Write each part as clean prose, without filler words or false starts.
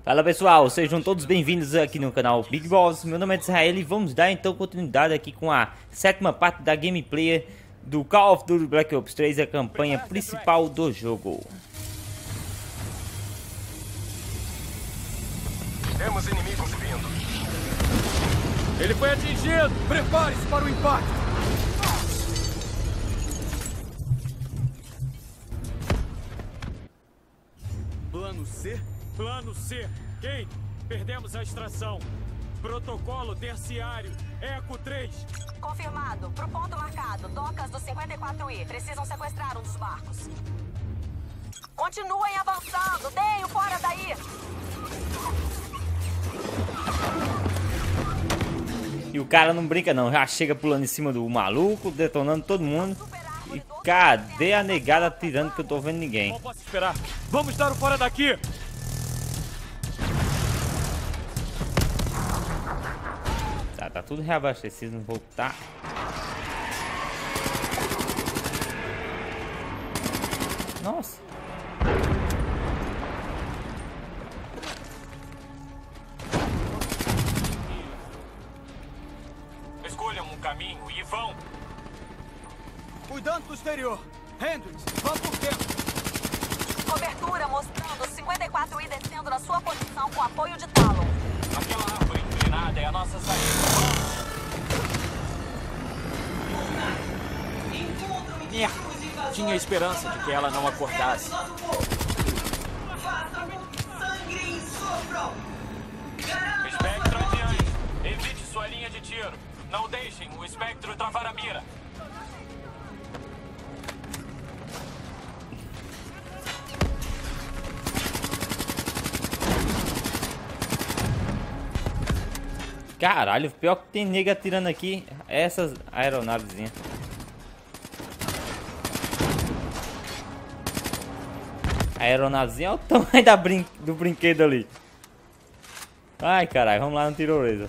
Fala pessoal, sejam todos bem-vindos aqui no canal Big Boss. Meu nome é Israel e vamos dar então continuidade aqui com a sétima parte da gameplay do Call of Duty Black Ops 3, a campanha principal do jogo. Temos inimigos vindo. Ele foi atingido! Prepare-se para o impacto! Plano C? Plano C. Quem? Perdemos a extração. Protocolo terciário. Eco 3. Confirmado. Pro ponto marcado. Docas do 54I. Precisam sequestrar um dos barcos. Continuem avançando. Deem fora daí. E o cara não brinca não, já chega pulando em cima do maluco, detonando todo mundo. E cadê a negada atirando que eu tô vendo ninguém? Não posso esperar. Vamos dar o fora daqui! Tá tudo reabastecido, não voltar. Nossa. Escolham um caminho e vão! Cuidando do exterior. Hendrix, vá por dentro. Cobertura mostrando o 54I descendo na sua posição com apoio de Talon. Aquela árvore inclinada é a nossa saída. Merda! Tinha esperança de que ela não acordasse. Espectro adiante. Evite sua linha de tiro. Não deixem o espectro travar a mira. Caralho, pior que tem nega atirando aqui essas aeronavezinhas. A aeronavezinha é o tamanho do brinquedo ali. Ai caralho, vamos lá no tirolesa.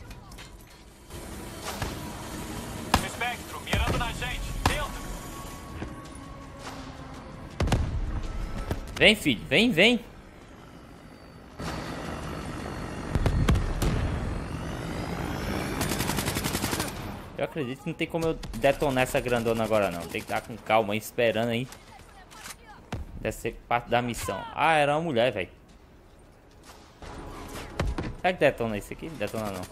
Espectro mirando na gente. Dentro. Vem filho, vem. Eu acredito que não tem como eu detonar essa grandona agora não. Tem que estar com calma aí, esperando aí. Deve ser parte da missão. Ah, era uma mulher, velho. Será que detona isso aqui? Não detona não.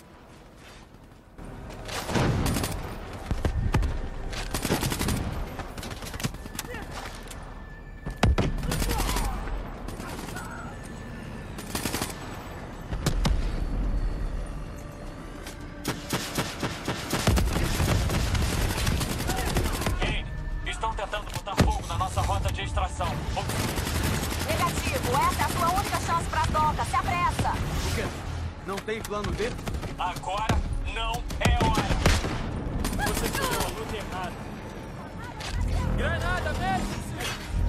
Estão tentando botar fogo na nossa rota de extração. Negativo. Essa é a sua única chance para as docas. Se apressa. O quê? Não tem plano B? Agora não é hora. Você escolheu a luta errada. Granada, mexe-se!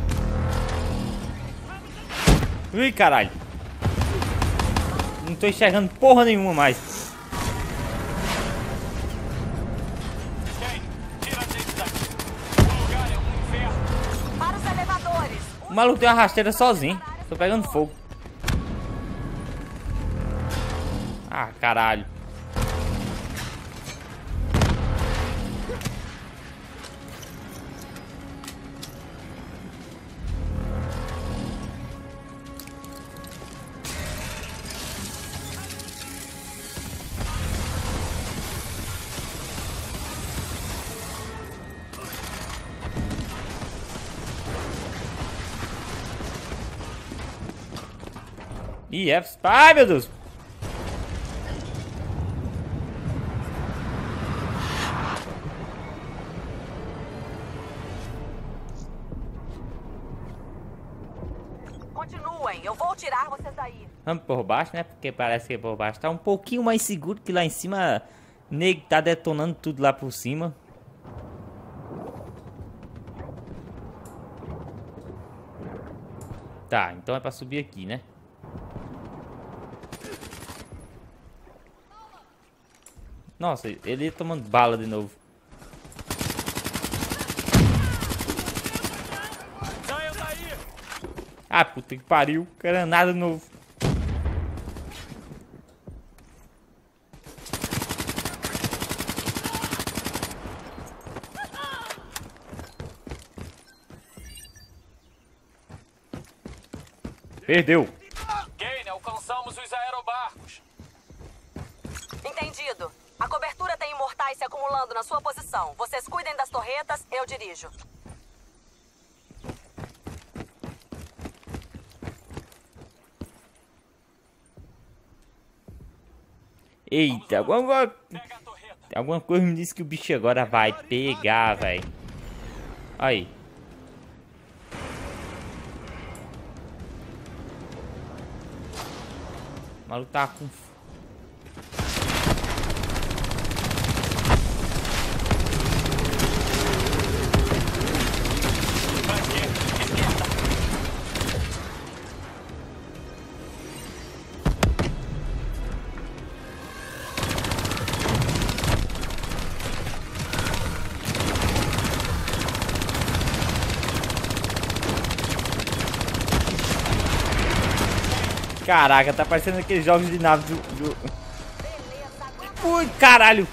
Ui, caralho. Não tô enxergando porra nenhuma mais. Quem? Tira a gente daqui. O lugar é um inferno. Para os elevadores. O maluco tem uma rasteira sozinho. Tô pegando fogo. Ah, caralho. Ih, é... Ai, meu Deus. Continuem. Eu vou tirar vocês daí. Vamos por baixo, né? Porque parece que por baixo tá um pouquinho mais seguro que lá em cima. Nego tá detonando tudo lá por cima. Tá, então é pra subir aqui, né? Nossa, ele ia tomando bala de novo. Saiam daí! Ah, puta que pariu. Granada de novo. Perdeu. Kane, alcançamos os aerobarcos. Entendido. A cobertura tem imortais se acumulando na sua posição. Vocês cuidem das torretas, eu dirijo. Eita, Pega a torreta. alguma coisa me disse que o bicho agora vai pegar, velho. Aí. O maluco tá com... Caraca, tá parecendo aqueles jogos de nave do... Ui, caralho!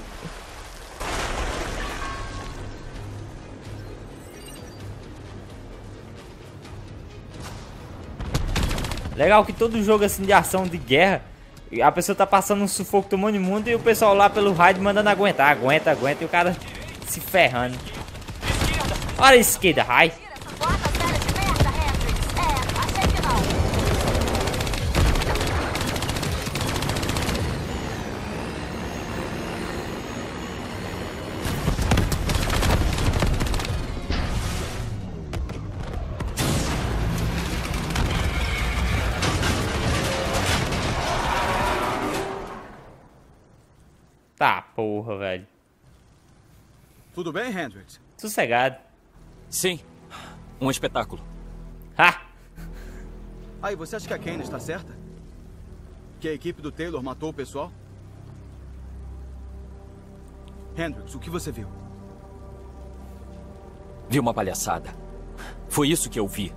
Legal que todo jogo assim de ação, de guerra, a pessoa tá passando um sufoco, tomando imundo, e o pessoal lá pelo raid mandando aguentar. Aguenta, e o cara se ferrando. Olha a esquerda, raio. Tira essa guarda velha de merda, Hendrix. Achei que não. Tá, porra, velho. Tudo bem, Hendrix? Sossegado. Sim, um espetáculo. Ha! Aí, você acha que a Kane está certa? Que a equipe do Taylor matou o pessoal? Hendrix, o que você viu? Vi uma palhaçada. Foi isso que eu vi.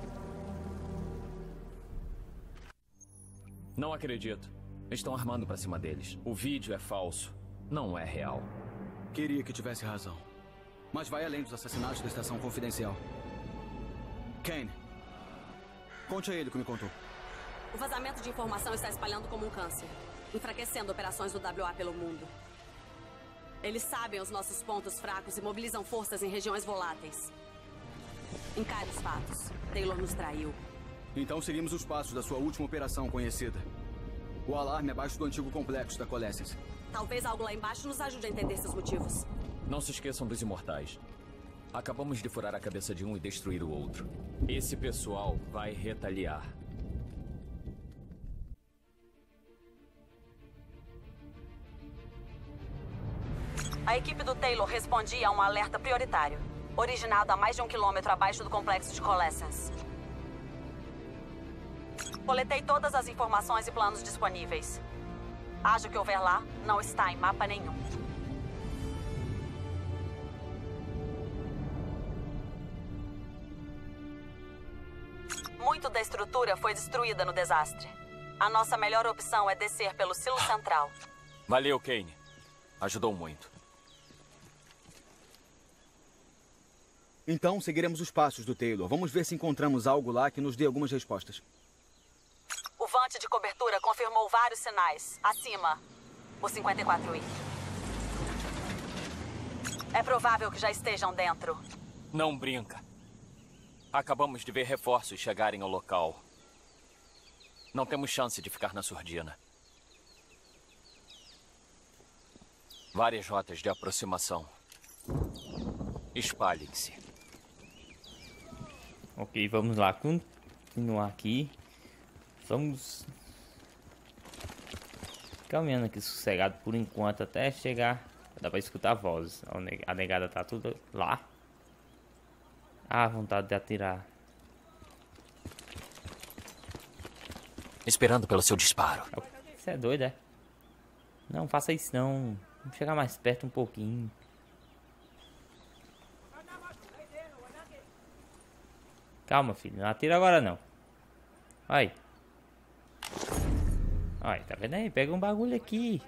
Não acredito. Estão armando pra cima deles. O vídeo é falso. Não é real. Queria que tivesse razão. Mas vai além dos assassinatos da estação confidencial. Kane, conte a ele o que me contou. O vazamento de informação está espalhando como um câncer, enfraquecendo operações do WA pelo mundo. Eles sabem os nossos pontos fracos e mobilizam forças em regiões voláteis. Encare os fatos. Taylor nos traiu. Então seguimos os passos da sua última operação conhecida. O alarme abaixo do antigo complexo da Coalescence. Talvez algo lá embaixo nos ajude a entender seus motivos. Não se esqueçam dos imortais. Acabamos de furar a cabeça de um e destruir o outro. Esse pessoal vai retaliar. A equipe do Taylor respondia a um alerta prioritário, originado a mais de 1 quilômetro abaixo do complexo de Coalescence. Coletei todas as informações e planos disponíveis. Haja o que houver lá, não está em mapa nenhum. Muito da estrutura foi destruída no desastre. A nossa melhor opção é descer pelo silo central. Valeu, Kane. Ajudou muito. Então seguiremos os passos do Taylor. Vamos ver se encontramos algo lá que nos dê algumas respostas. O vante de cobertura confirmou vários sinais. Acima, o 54i. É provável que já estejam dentro. Não brinca. Acabamos de ver reforços chegarem ao local. Não temos chance de ficar na surdina. Várias rotas de aproximação. Espalhem-se. Ok, vamos lá. Continuar aqui. Vamos caminhando aqui sossegado por enquanto até chegar. Dá pra escutar vozes. A negada tá tudo lá. Ah, vontade de atirar. Esperando pelo seu disparo. Você é doido, é? Não faça isso não. Vamos chegar mais perto um pouquinho. Calma, filho. Não atira agora não. Aí. Aí, tá vendo aí? Pega um bagulho aqui.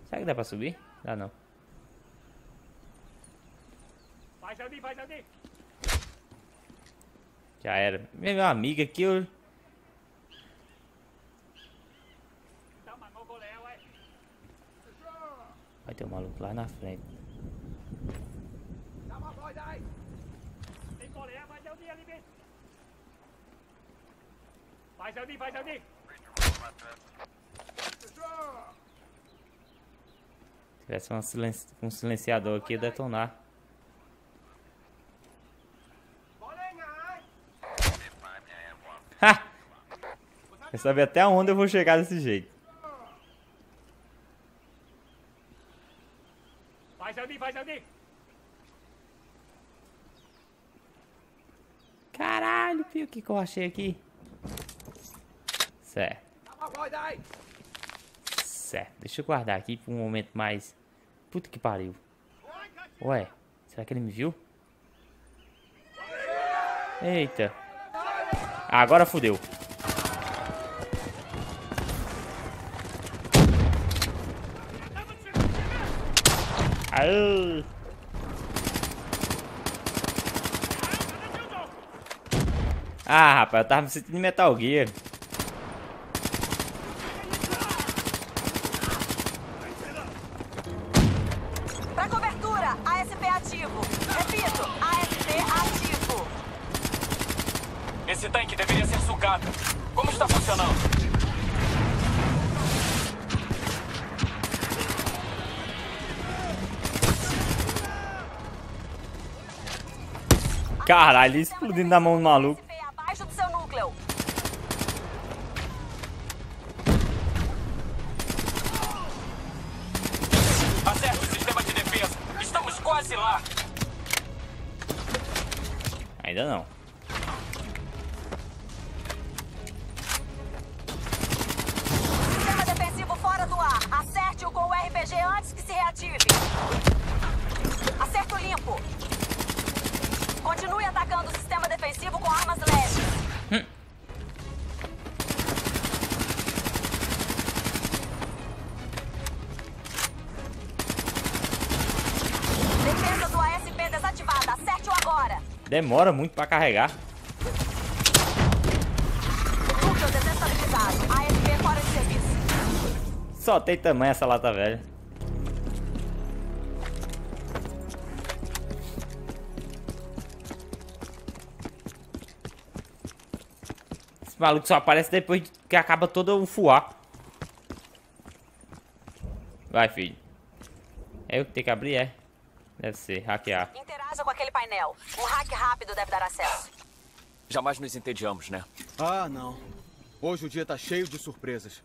Será que dá pra subir? Dá não. Vai, Jardim, vai, Jardim. Já era. Meu amigo aqui, eu... Vai ter um maluco lá na frente. Tem coleia, vai, Jardim, ali dentro. Vai, Jardim, vai, Jardim. Se tivesse um silenciador aqui, ia detonar. Ha! Quer saber até onde eu vou chegar desse jeito. Vai, Jardim, vai, Jardim. Caralho, filho, o que eu achei aqui? Certo. Certo, deixa eu guardar aqui por um momento mais... Puta que pariu. Ué, será que ele me viu? Eita. Agora fodeu. Aê. Ah, rapaz, eu tava me sentindo Metal Gear. Pra cobertura, ASP ativo. Repito, ASP ativo. Esse tanque deveria ser sugado. Como está funcionando? Caralho, explodindo na mão do maluco. ASP abaixo do seu núcleo. Acerta o sistema de defesa. Estamos quase lá. Ainda não. Sistema defensivo fora do ar. Acerte-o com o RPG antes que se reative. Acerto limpo. Continue atacando o sistema defensivo com armas leves. Defesa do ASP desativada. Acerte-o agora. Demora muito pra carregar. Núcleo desestabilizado. ASP fora de serviço. Só tem tamanho essa lata velha. Esse maluco só aparece depois que acaba todo o fuar. Vai, filho. É eu que tenho que abrir, é? Deve ser, hackear. Interaja com aquele painel. Um hack rápido deve dar acesso. Jamais nos entediamos, né? Ah, não. Hoje o dia tá cheio de surpresas.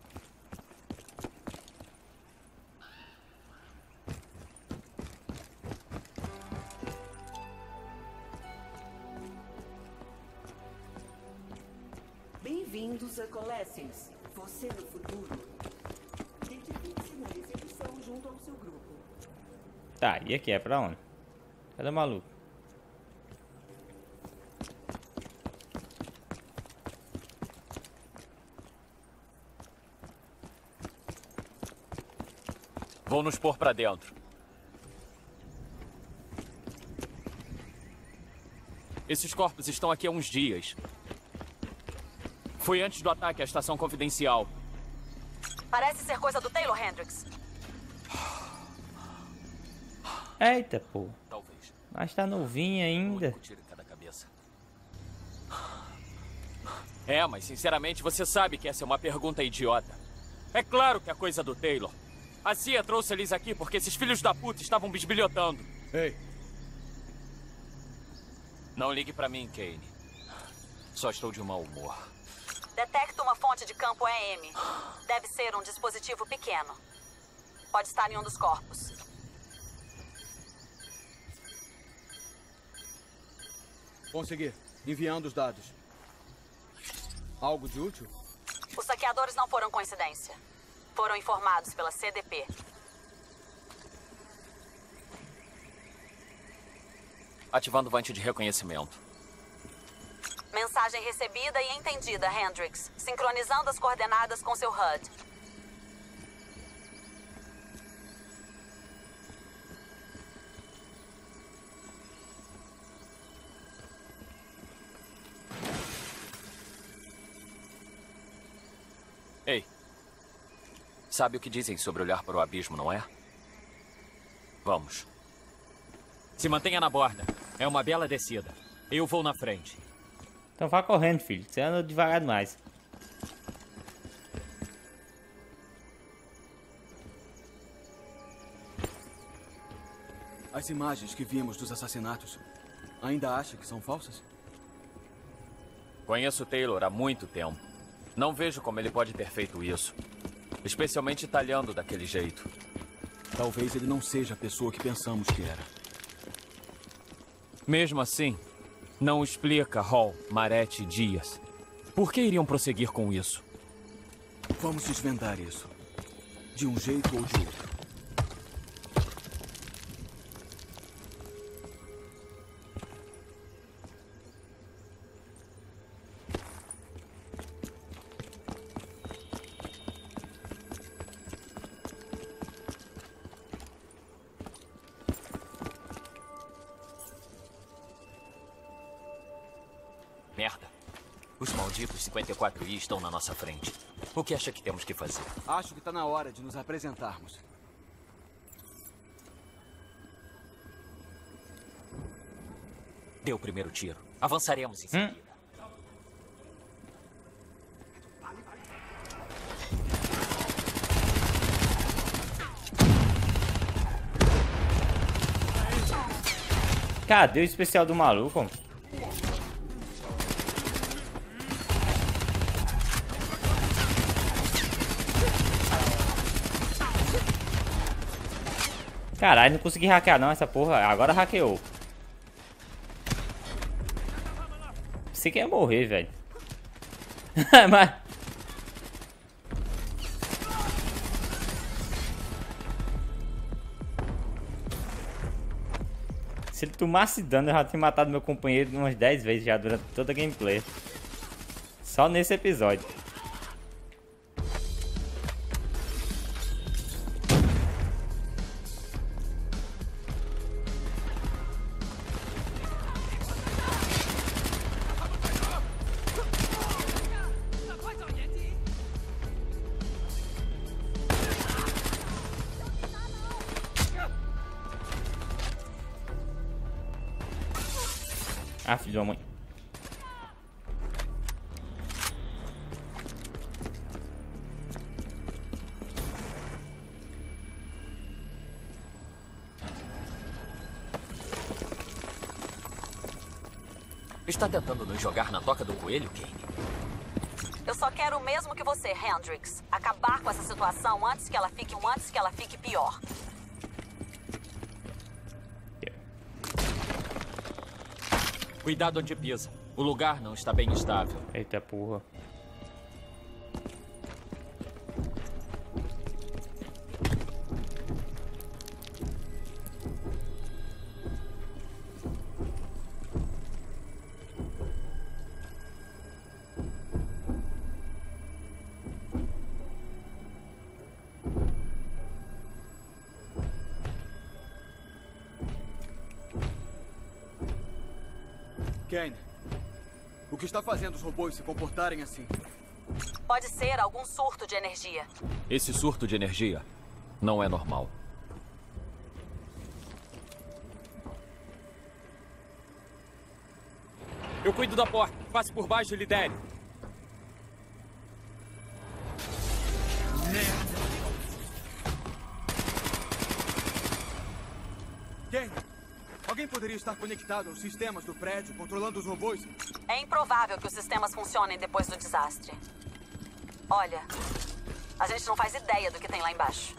Bem-vindos a Coalescence. Você no futuro. Identifique-se na recepção junto ao seu grupo. Tá, e aqui é pra onde? Cadê o maluco? Vou nos pôr pra dentro. Esses corpos estão aqui há uns dias. Foi antes do ataque à estação confidencial. Parece ser coisa do Taylor Hendricks. Eita, pô. Talvez. Mas tá novinho Um ainda. único tiro em cada cabeça. É, mas sinceramente você sabe que essa é uma pergunta idiota. É claro que é coisa do Taylor. A CIA trouxe eles aqui porque esses filhos da puta estavam bisbilhotando. Ei, Não ligue pra mim, Kane. Só estou de mau humor. Detecta uma fonte de campo EM. Deve ser um dispositivo pequeno. Pode estar em um dos corpos. consegui. Enviando os dados. Algo de útil? Os saqueadores não foram coincidência. Foram informados pela CDP. Ativando o vante de reconhecimento. Mensagem recebida e entendida, Hendricks. Sincronizando as coordenadas com seu HUD. Ei. Sabe o que dizem sobre olhar para o abismo, não é? Vamos. Se mantenha na borda. É uma bela descida. Eu vou na frente. Então vá correndo, filho. Você anda devagar demais. As imagens que vimos dos assassinatos, ainda acha que são falsas? Conheço Taylor há muito tempo. Não vejo como ele pode ter feito isso. Especialmente talhando daquele jeito. Talvez ele não seja a pessoa que pensamos que era. Mesmo assim, não explica Hall, Marette e Dias. Por que iriam prosseguir com isso? Vamos desvendar isso. De um jeito ou de outro. Merda. Os malditos 54i estão na nossa frente. O que acha que temos que fazer? Acho que está na hora de nos apresentarmos. Dê o primeiro tiro. Avançaremos em seguida. Cadê o especial do maluco? Caralho, não consegui hackear não essa porra. Agora hackeou. Você quer morrer, velho. Mas... se ele tomasse dano, eu já tinha matado meu companheiro umas 10 vezes já durante toda a gameplay. Só nesse episódio. Ah, filho da mãe. Está tentando nos jogar na toca do coelho, Kane? Eu só quero o mesmo que você, Hendrix. Acabar com essa situação antes que ela fique pior. Cuidado onde pisa. O lugar não está bem estável. Eita porra. Kane, o que está fazendo os robôs se comportarem assim? Pode ser algum surto de energia. Esse surto de energia não é normal. Eu cuido da porta. Passe por baixo e lidere. Kane, alguém poderia estar conectado aos sistemas do prédio, controlando os robôs? É improvável que os sistemas funcionem depois do desastre. Olha, a gente não faz ideia do que tem lá embaixo.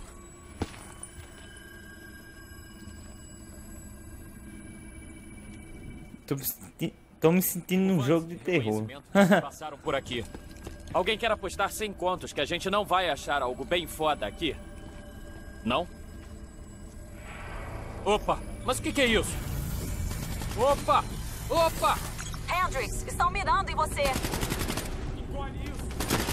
Tô me sentindo num jogo de terror. Passaram por aqui. Alguém quer apostar 100 contos que a gente não vai achar algo bem foda aqui? Não? Opa, mas o que é isso? Opa! Opa! Hendrix, estão mirando em você. Engole isso.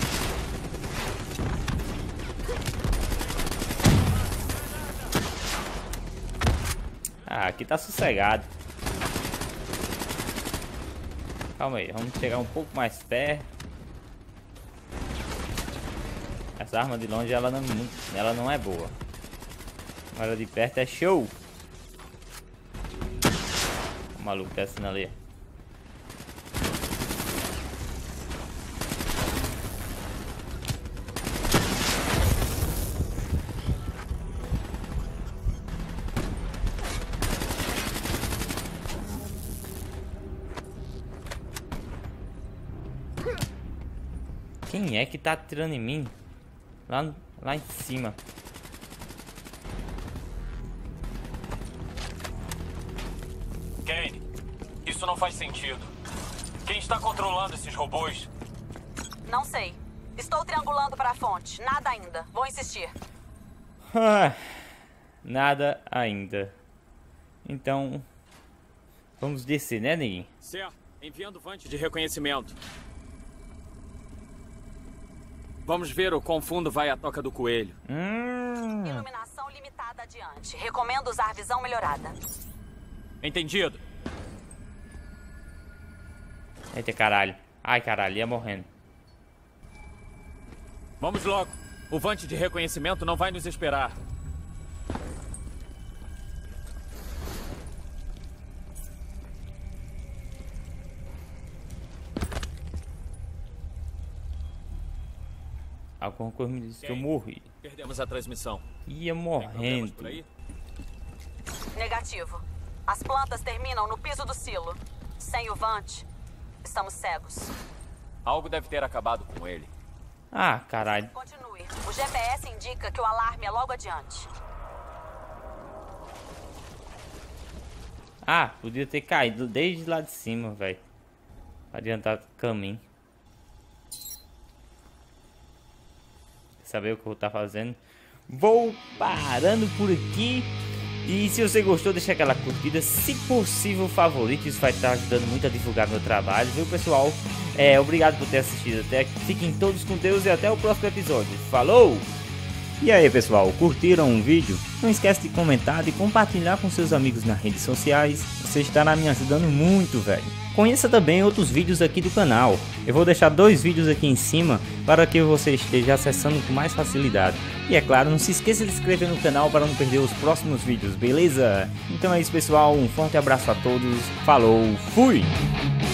Ah, aqui tá sossegado. Calma aí, vamos chegar um pouco mais perto. Essa arma de longe ela não é boa. Agora de perto é show. O maluco descendo ali. Quem é que tá atirando em mim? Lá em cima. Kane, isso não faz sentido. Quem está controlando esses robôs? Não sei. Estou triangulando para a fonte. Nada ainda. Vou insistir. Nada ainda. Então, vamos descer, né, neguinho? Certo. Enviando vante de reconhecimento. Vamos ver o quão fundo vai a toca do coelho. Iluminação limitada adiante. Recomendo usar visão melhorada. Entendido. Eita caralho. Ai caralho, ia morrendo. Vamos logo. O vante de reconhecimento não vai nos esperar. Alguma coisa me disse que eu morri. Perdemos a transmissão. Ia Tem morrendo. problemas por aí? Negativo. As plantas terminam no piso do silo. Sem o vante, estamos cegos. Algo deve ter acabado com ele. Ah, caralho. Continue. O GPS indica que o alarme é logo adiante. Ah, podia ter caído desde lá de cima, velho. Adiantar o caminho. Saber o que eu vou estar fazendo. Vou parando por aqui. E se você gostou, deixa aquela curtida, se possível favorito, isso vai estar ajudando muito a divulgar meu trabalho, viu pessoal? Obrigado por ter assistido até aqui, fiquem todos com Deus e até o próximo episódio, falou! E aí pessoal, curtiram o vídeo? Não esquece de comentar e compartilhar com seus amigos nas redes sociais, você estará me ajudando muito, velho. Conheça também outros vídeos aqui do canal, eu vou deixar 2 vídeos aqui em cima para que você esteja acessando com mais facilidade. E é claro, não se esqueça de se inscrever no canal para não perder os próximos vídeos, beleza? Então é isso pessoal, um forte abraço a todos, falou, fui!